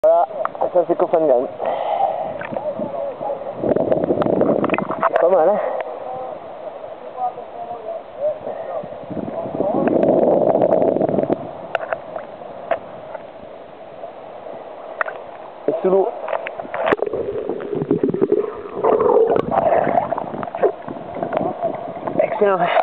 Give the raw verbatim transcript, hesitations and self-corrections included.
Voilà, ça c'est Kofangan. C'est pas mal, hein. Et sous l'eau. Excellent.